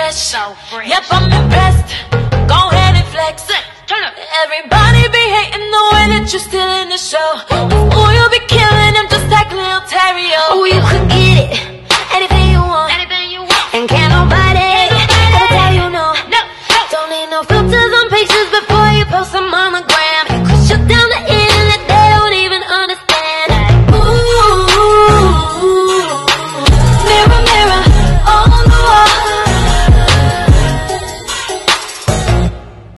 fresh. So fresh. Yep, I'm impressed. Go ahead and flex. Turn up. Everybody be hating the way that you're stealing the show.